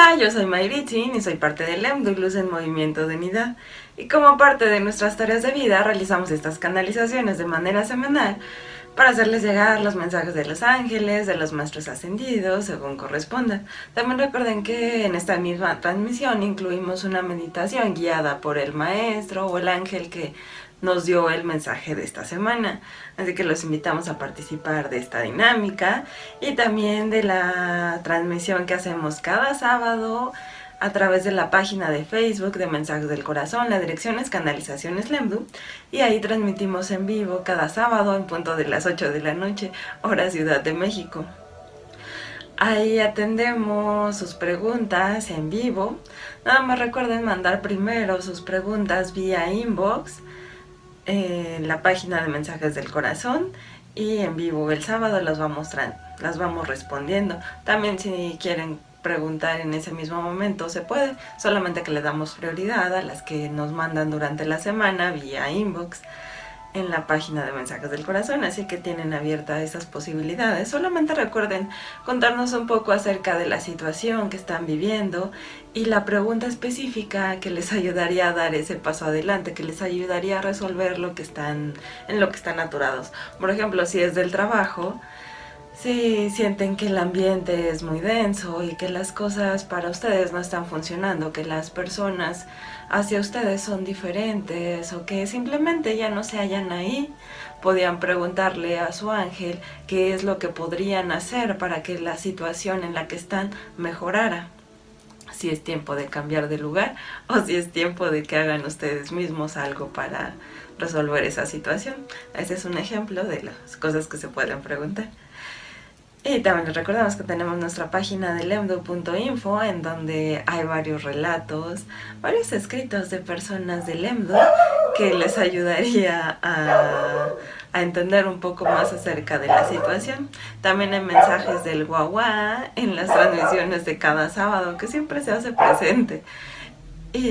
Hola, yo soy Mayritzin y soy parte del Lemdu, Luz en Movimiento de Unidad. Y como parte de nuestras tareas de vida, realizamos estas canalizaciones de manera semanal para hacerles llegar los mensajes de los ángeles, de los maestros ascendidos, según corresponda. También recuerden que en esta misma transmisión incluimos una meditación guiada por el maestro o el ángel que nos dio el mensaje de esta semana. Así que los invitamos a participar de esta dinámica y también de la transmisión que hacemos cada sábado a través de la página de Facebook de Mensajes del Corazón. La dirección es Canalizaciones Lemdu y ahí transmitimos en vivo cada sábado en punto de las 8 de la noche, hora Ciudad de México. Ahí atendemos sus preguntas en vivo. Nada más recuerden mandar primero sus preguntas vía inbox en la página de Mensajes del Corazón y en vivo el sábado las vamos respondiendo. También si quieren preguntar en ese mismo momento se puede, solamente que le damos prioridad a las que nos mandan durante la semana vía inbox en la página de Mensajes del Corazón, así que tienen abiertas esas posibilidades. Solamente recuerden contarnos un poco acerca de la situación que están viviendo y la pregunta específica que les ayudaría a dar ese paso adelante, que les ayudaría a resolver en lo que están atorados. Por ejemplo, si es del trabajo, si sienten que el ambiente es muy denso y que las cosas para ustedes no están funcionando, que las personas hacia ustedes son diferentes o que simplemente ya no se hallan ahí, podían preguntarle a su ángel qué es lo que podrían hacer para que la situación en la que están mejorara. Si es tiempo de cambiar de lugar o si es tiempo de que hagan ustedes mismos algo para resolver esa situación. Ese es un ejemplo de las cosas que se pueden preguntar. Y también les recordamos que tenemos nuestra página de lemdu.info en donde hay varios relatos, varios escritos de personas de Lemdu que les ayudaría a entender un poco más acerca de la situación. También hay mensajes del guaguá en las transmisiones de cada sábado que siempre se hace presente y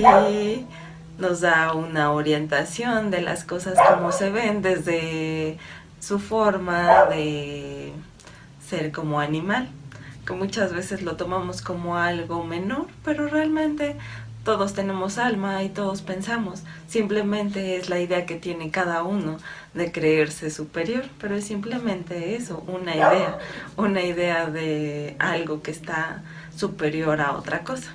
nos da una orientación de las cosas como se ven desde su forma de ser como animal, que muchas veces lo tomamos como algo menor, pero realmente todos tenemos alma y todos pensamos. Simplemente es la idea que tiene cada uno de creerse superior, pero es simplemente eso, una idea de algo que está superior a otra cosa.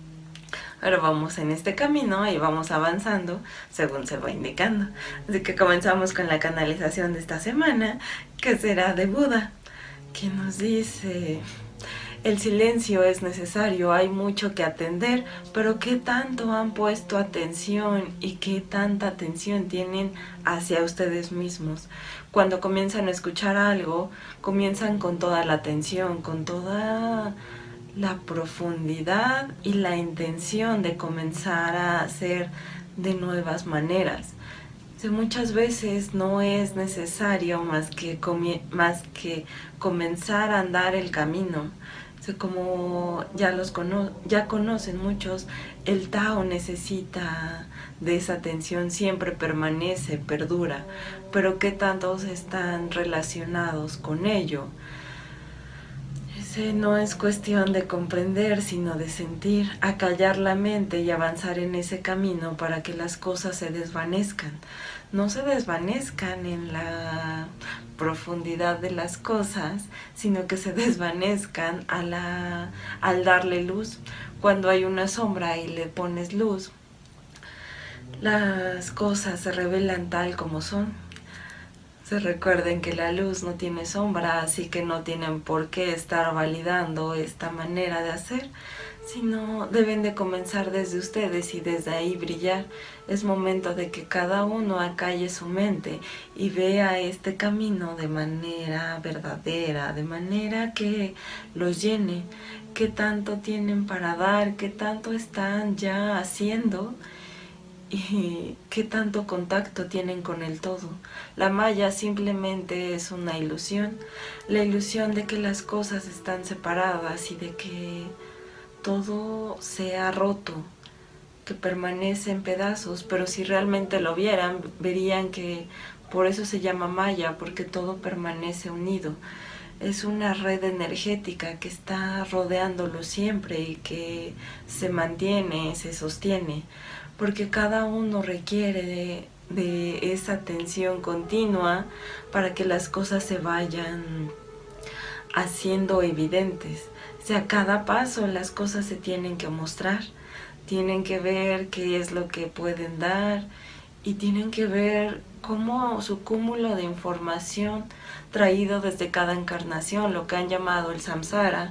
Ahora vamos en este camino y vamos avanzando según se va indicando. Así que comenzamos con la canalización de esta semana, que será de Buda, que nos dice: el silencio es necesario, hay mucho que atender, pero ¿qué tanto han puesto atención y qué tanta atención tienen hacia ustedes mismos? Cuando comienzan a escuchar algo, comienzan con toda la atención, con toda la profundidad y la intención de comenzar a hacer de nuevas maneras. Muchas veces no es necesario más que comenzar a andar el camino. Como ya conocen muchos, el Tao necesita de esa atención, siempre permanece, perdura, pero ¿qué tantos están relacionados con ello? No es cuestión de comprender, sino de sentir, acallar la mente y avanzar en ese camino para que las cosas se desvanezcan. No se desvanezcan en la profundidad de las cosas, sino que se desvanezcan al darle luz. Cuando hay una sombra y le pones luz, las cosas se revelan tal como son. Se recuerden que la luz no tiene sombra, así que no tienen por qué estar validando esta manera de hacer, sino deben de comenzar desde ustedes y desde ahí brillar. Es momento de que cada uno acalle su mente y vea este camino de manera verdadera, de manera que los llene. ¿Qué tanto tienen para dar? ¿Qué tanto están ya haciendo? ¿Y qué tanto contacto tienen con el todo? La maya simplemente es una ilusión, la ilusión de que las cosas están separadas y de que todo se ha roto, que permanece en pedazos, pero si realmente lo vieran, verían que por eso se llama maya, porque todo permanece unido. es una red energética que está rodeándolo siempre y que se mantiene, se sostiene, porque cada uno requiere de esa atención continua para que las cosas se vayan haciendo evidentes. O sea, a cada paso las cosas se tienen que mostrar, tienen que ver qué es lo que pueden dar y tienen que ver cómo su cúmulo de información traído desde cada encarnación, lo que han llamado el samsara,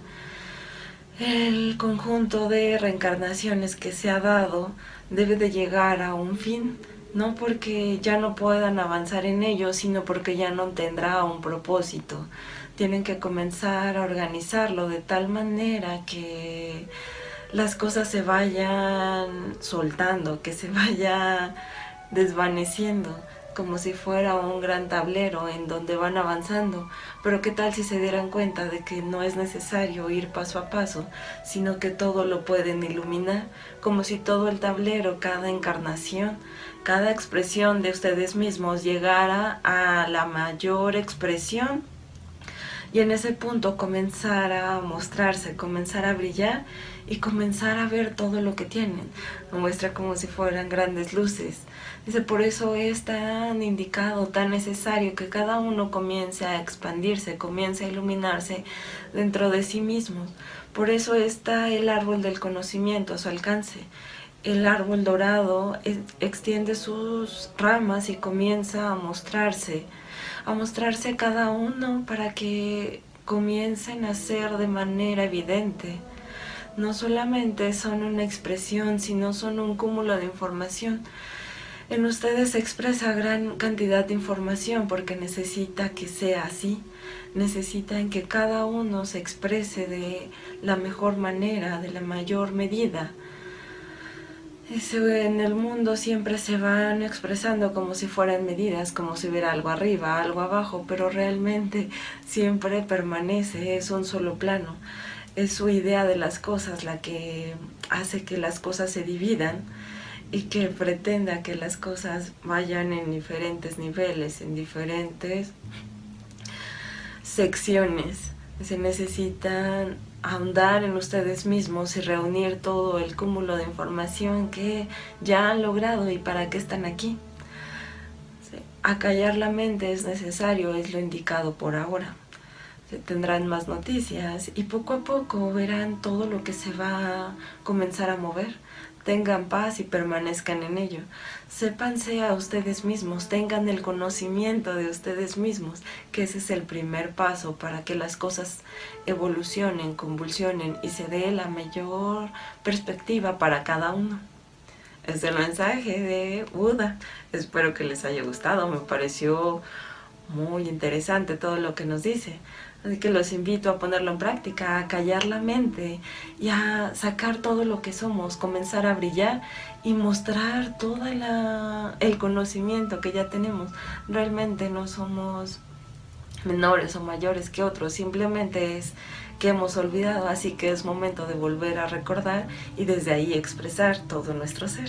el conjunto de reencarnaciones que se ha dado, debe de llegar a un fin, no porque ya no puedan avanzar en ello, sino porque ya no tendrá un propósito. Tienen que comenzar a organizarlo de tal manera que las cosas se vayan soltando, que se vaya desvaneciendo, como si fuera un gran tablero en donde van avanzando. Pero qué tal si se dieran cuenta de que no es necesario ir paso a paso, sino que todo lo pueden iluminar, como si todo el tablero, cada encarnación, cada expresión de ustedes mismos llegara a la mayor expresión y en ese punto comenzar a mostrarse, comenzar a brillar y comenzar a ver todo lo que tienen. Lo muestra como si fueran grandes luces. Dice, por eso es tan indicado, tan necesario que cada uno comience a expandirse, comience a iluminarse dentro de sí mismos. Por eso está el árbol del conocimiento a su alcance. El árbol dorado extiende sus ramas y comienza a mostrarse cada uno para que comiencen a ser de manera evidente. No solamente son una expresión, sino son un cúmulo de información. En ustedes se expresa gran cantidad de información porque necesita que sea así. Necesitan que cada uno se exprese de la mejor manera, de la mayor medida. En el mundo siempre se van expresando como si fueran medidas, como si hubiera algo arriba, algo abajo, pero realmente siempre permanece, es un solo plano. Es su idea de las cosas la que hace que las cosas se dividan y que pretenda que las cosas vayan en diferentes niveles, en diferentes secciones. Se necesitan ahondar en ustedes mismos y reunir todo el cúmulo de información que ya han logrado y para qué están aquí. Acallar la mente es necesario, es lo indicado por ahora. Tendrán más noticias y poco a poco verán todo lo que se va a comenzar a mover. Tengan paz y permanezcan en ello. Sépanse a ustedes mismos, tengan el conocimiento de ustedes mismos, que ese es el primer paso para que las cosas evolucionen, convulsionen y se dé la mayor perspectiva para cada uno. Es el mensaje de Buda. Espero que les haya gustado, me pareció muy interesante todo lo que nos dice. Así que los invito a ponerlo en práctica, a callar la mente y a sacar todo lo que somos, comenzar a brillar y mostrar todo el conocimiento que ya tenemos. Realmente no somos menores o mayores que otros, simplemente es que hemos olvidado, así que es momento de volver a recordar y desde ahí expresar todo nuestro ser.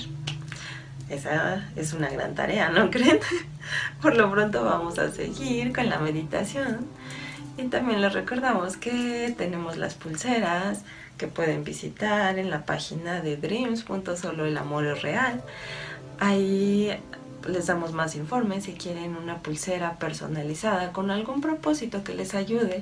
Esa es una gran tarea, ¿no creen? Por lo pronto vamos a seguir con la meditación. Y también les recordamos que tenemos las pulseras que pueden visitar en la página de dreams.soloelamor.es. Ahí les damos más informes si quieren una pulsera personalizada con algún propósito que les ayude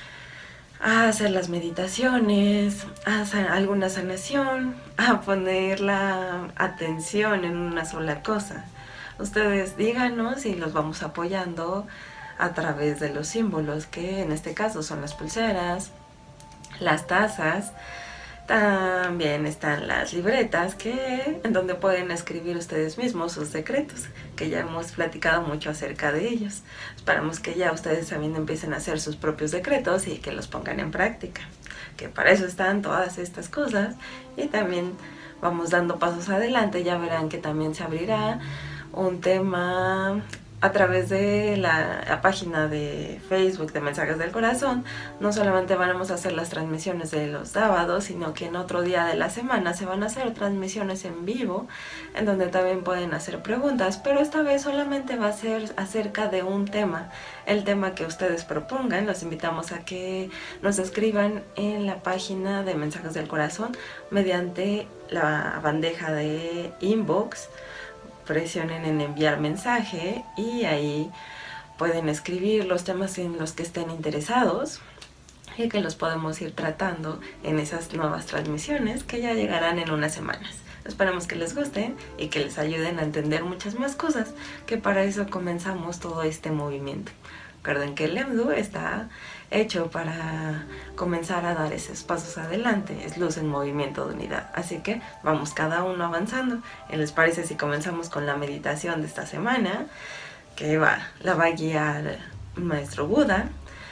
a hacer las meditaciones, a hacer alguna sanación, a poner la atención en una sola cosa. Ustedes díganos y los vamos apoyando a través de los símbolos, que en este caso son las pulseras, las tazas. También están las libretas en donde pueden escribir ustedes mismos sus secretos, que ya hemos platicado mucho acerca de ellos. Esperamos que ya ustedes también empiecen a hacer sus propios decretos y que los pongan en práctica, que para eso están todas estas cosas. Y también vamos dando pasos adelante, ya verán que también se abrirá un tema a través de la página de Facebook de Mensajes del Corazón, no solamente vamos a hacer las transmisiones de los sábados, sino que en otro día de la semana se van a hacer transmisiones en vivo, en donde también pueden hacer preguntas, pero esta vez solamente va a ser acerca de un tema, el tema que ustedes propongan. Los invitamos a que nos escriban en la página de Mensajes del Corazón mediante la bandeja de inbox. Presionen en enviar mensaje y ahí pueden escribir los temas en los que estén interesados y que los podemos ir tratando en esas nuevas transmisiones que ya llegarán en unas semanas. Esperamos que les gusten y que les ayuden a entender muchas más cosas, que para eso comenzamos todo este movimiento. Recuerden que el EMDU está hecho para comenzar a dar esos pasos adelante, es luz en movimiento de unidad, así que vamos cada uno avanzando. ¿Les parece si comenzamos con la meditación de esta semana? Que la va a guiar el Maestro Buda.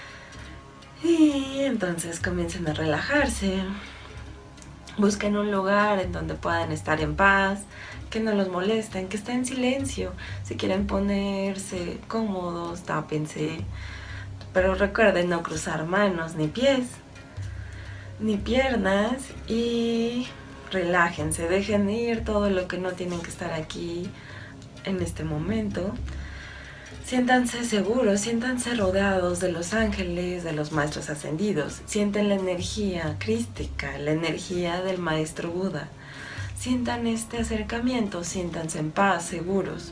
Y entonces comiencen a relajarse, busquen un lugar en donde puedan estar en paz, que no los molesten, que estén en silencio. Si quieren ponerse cómodos, tápense, pero recuerden no cruzar manos, ni pies, ni piernas, y relájense, dejen ir todo lo que no tienen que estar aquí en este momento. Siéntanse seguros, siéntanse rodeados de los ángeles, de los maestros ascendidos. Sienten la energía crística, la energía del Maestro Buda. Sientan este acercamiento, siéntanse en paz, seguros.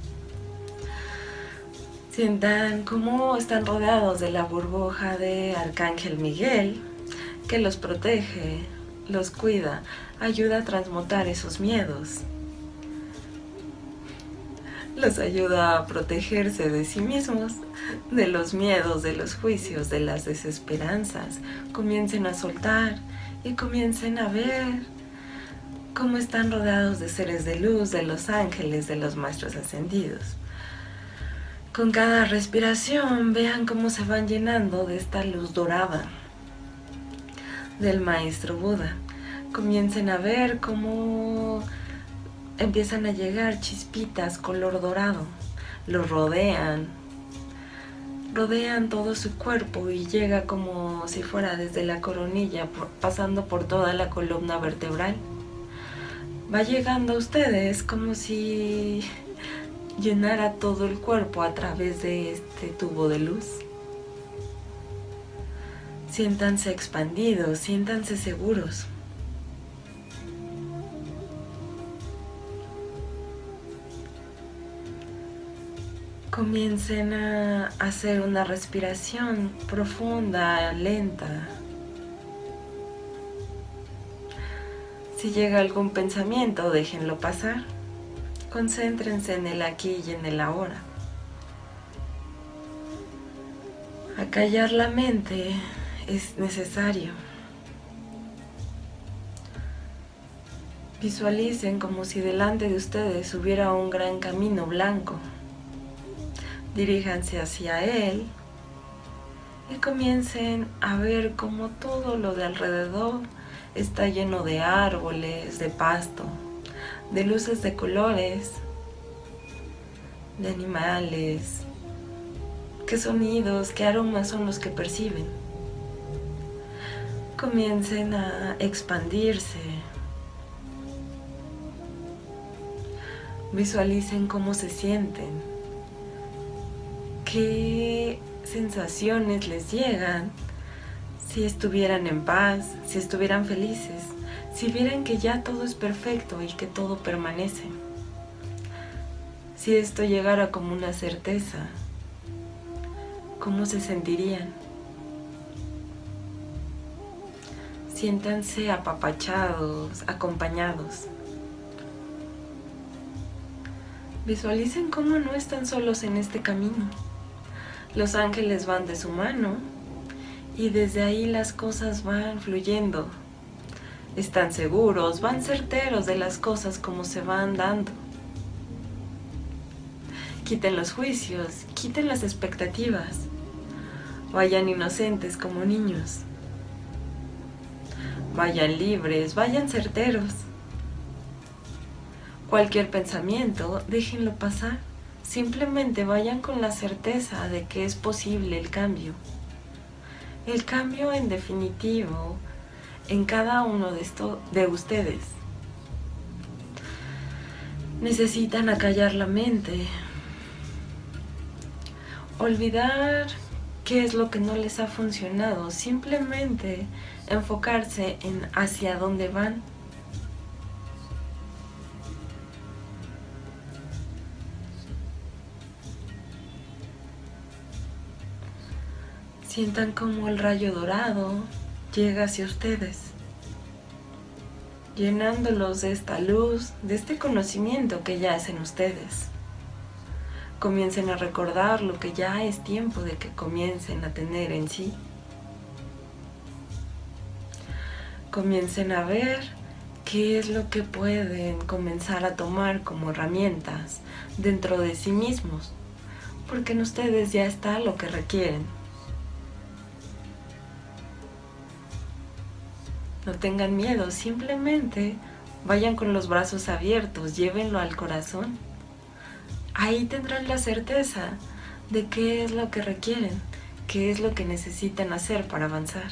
Sientan cómo están rodeados de la burbuja de Arcángel Miguel, que los protege, los cuida, ayuda a transmutar esos miedos. Los ayuda a protegerse de sí mismos, de los miedos, de los juicios, de las desesperanzas. Comiencen a soltar y comiencen a ver cómo están rodeados de seres de luz, de los ángeles, de los maestros ascendidos. Con cada respiración vean cómo se van llenando de esta luz dorada del Maestro Buda. Comiencen a ver cómo empiezan a llegar chispitas color dorado. Lo rodean todo su cuerpo y llega como si fuera desde la coronilla, pasando por toda la columna vertebral. Va llegando a ustedes como si llenara todo el cuerpo a través de este tubo de luz. Siéntanse expandidos, siéntanse seguros. Comiencen a hacer una respiración profunda, lenta. Si llega algún pensamiento, déjenlo pasar. Concéntrense en el aquí y en el ahora. Acallar la mente es necesario. Visualicen como si delante de ustedes hubiera un gran camino blanco. Diríjanse hacia él y comiencen a ver cómo todo lo de alrededor está lleno de árboles, de pasto, de luces de colores, de animales. ¿Qué sonidos, qué aromas son los que perciben? Comiencen a expandirse. Visualicen cómo se sienten, qué sensaciones les llegan si estuvieran en paz, si estuvieran felices, si vieran que ya todo es perfecto y que todo permanece. Si esto llegara como una certeza, ¿cómo se sentirían? Siéntanse apapachados, acompañados. Visualicen cómo no están solos en este camino. Los ángeles van de su mano y desde ahí las cosas van fluyendo. Están seguros, van certeros de las cosas como se van dando. Quiten los juicios, quiten las expectativas. Vayan inocentes como niños. Vayan libres, vayan certeros. Cualquier pensamiento, déjenlo pasar. Simplemente vayan con la certeza de que es posible el cambio. El cambio en definitivo en cada uno de ustedes. Necesitan acallar la mente, olvidar qué es lo que no les ha funcionado, simplemente enfocarse en hacia dónde van. Sientan como el rayo dorado llega hacia ustedes, llenándolos de esta luz, de este conocimiento que ya es en ustedes. Comiencen a recordar lo que ya es tiempo de que comiencen a tener en sí. Comiencen a ver qué es lo que pueden comenzar a tomar como herramientas dentro de sí mismos, porque en ustedes ya está lo que requieren. No tengan miedo, simplemente vayan con los brazos abiertos, llévenlo al corazón. Ahí tendrán la certeza de qué es lo que requieren, qué es lo que necesitan hacer para avanzar.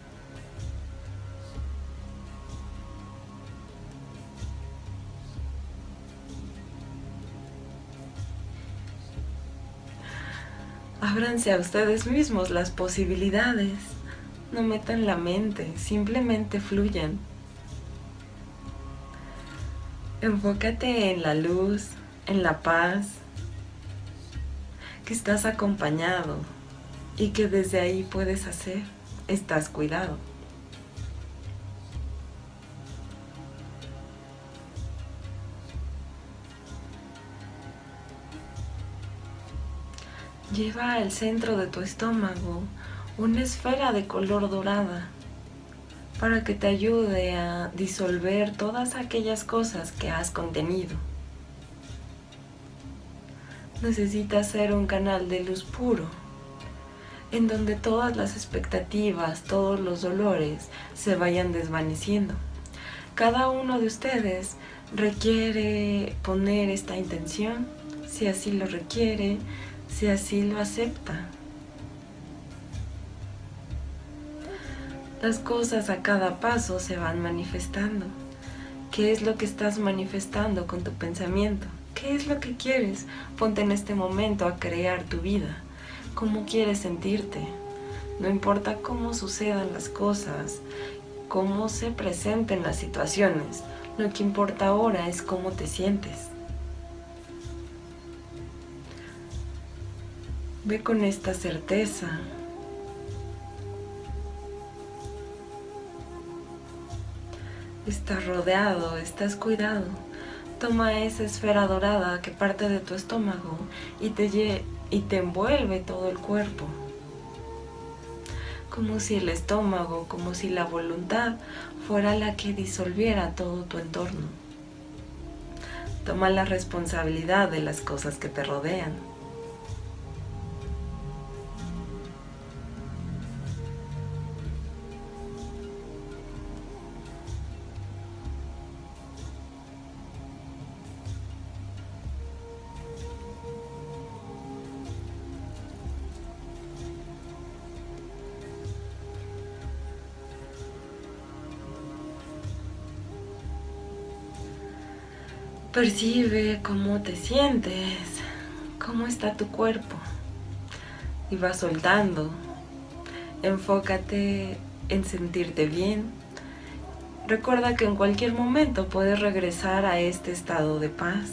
Ábranse a ustedes mismos las posibilidades. No metan la mente, simplemente fluyan. Enfócate en la luz, en la paz, que estás acompañado y que desde ahí puedes hacer, estás cuidado. Lleva al centro de tu estómago una esfera de color dorada para que te ayude a disolver todas aquellas cosas que has contenido. Necesitas ser un canal de luz puro, en donde todas las expectativas, todos los dolores se vayan desvaneciendo. Cada uno de ustedes requiere poner esta intención, si así lo requiere, si así lo acepta. Las cosas a cada paso se van manifestando. ¿Qué es lo que estás manifestando con tu pensamiento? ¿Qué es lo que quieres? Ponte en este momento a crear tu vida. ¿Cómo quieres sentirte? No importa cómo sucedan las cosas, cómo se presenten las situaciones. Lo que importa ahora es cómo te sientes. Ve con esta certeza. Estás rodeado, estás cuidado. Toma esa esfera dorada que parte de tu estómago y te envuelve todo el cuerpo. Como si el estómago, como si la voluntad fuera la que disolviera todo tu entorno. Toma la responsabilidad de las cosas que te rodean. Percibe cómo te sientes, cómo está tu cuerpo y vas soltando. Enfócate en sentirte bien. Recuerda que en cualquier momento puedes regresar a este estado de paz.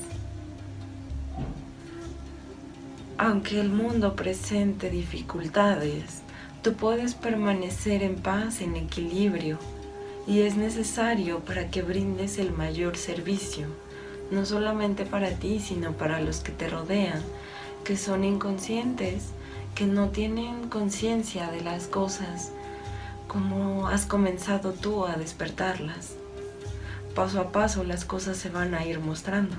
Aunque el mundo presente dificultades, tú puedes permanecer en paz, en equilibrio, y es necesario para que brindes el mayor servicio. No solamente para ti, sino para los que te rodean, que son inconscientes, que no tienen conciencia de las cosas, como has comenzado tú a despertarlas. Paso a paso las cosas se van a ir mostrando.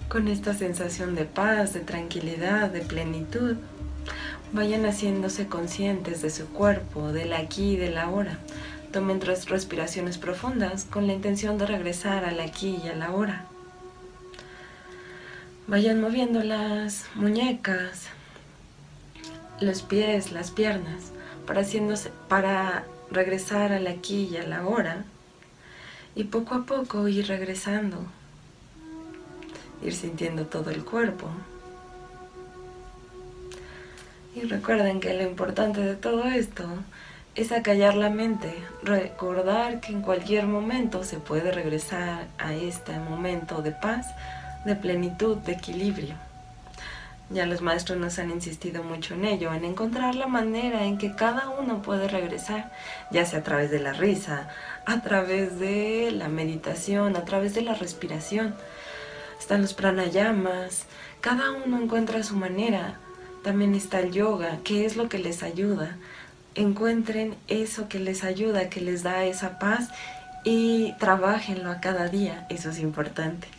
con esta sensación de paz, de tranquilidad, de plenitud. Vayan haciéndose conscientes de su cuerpo, del aquí y del ahora. Tomen 3 respiraciones profundas con la intención de regresar al aquí y a la ahora. Vayan moviendo las muñecas, los pies, las piernas, para regresar al aquí y a la ahora. Y poco a poco ir regresando, ir sintiendo todo el cuerpo. Y recuerden que lo importante de todo esto es acallar la mente, recordar que en cualquier momento se puede regresar a este momento de paz, de plenitud, de equilibrio. Ya los maestros nos han insistido mucho en ello, en encontrar la manera en que cada uno puede regresar, ya sea a través de la risa, a través de la meditación, a través de la respiración. Están los pranayamas, cada uno encuentra su manera. También está el yoga, que es lo que les ayuda. Encuentren eso que les ayuda, que les da esa paz y trabájenlo a cada día, eso es importante.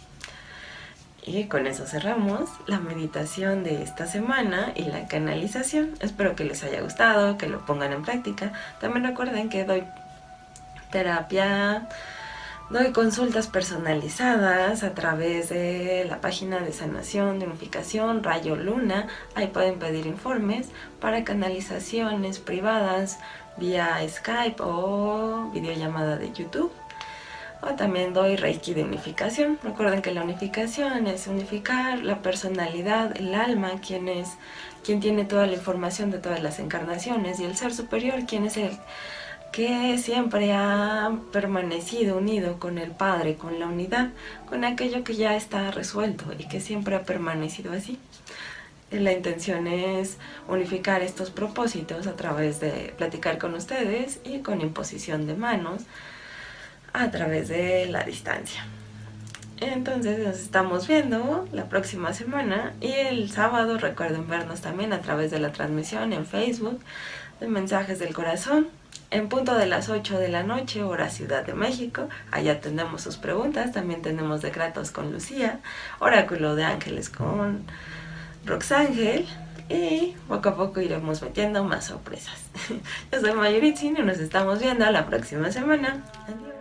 Y con eso cerramos la meditación de esta semana y la canalización. Espero que les haya gustado, que lo pongan en práctica. También recuerden que doy terapia, doy consultas personalizadas a través de la página de sanación, de unificación, Rayo Luna. Ahí pueden pedir informes para canalizaciones privadas vía Skype o videollamada de YouTube. O también doy Reiki de unificación. Recuerden que la unificación es unificar la personalidad, el alma, quien tiene toda la información de todas las encarnaciones, y el ser superior, quien es el que siempre ha permanecido unido con el Padre, con la unidad, con aquello que ya está resuelto y que siempre ha permanecido así. La intención es unificar estos propósitos a través de platicar con ustedes y con imposición de manos a través de la distancia. Entonces nos estamos viendo la próxima semana, y el sábado recuerden vernos también a través de la transmisión en Facebook de Mensajes del Corazón, en punto de las 8 de la noche, hora Ciudad de México. Allá tenemos sus preguntas. También tenemos Decretos con Lucía, Oráculo de Ángeles con Roxángel, y poco a poco iremos metiendo más sorpresas. Yo soy Mayuritzin y nos estamos viendo la próxima semana. Adiós.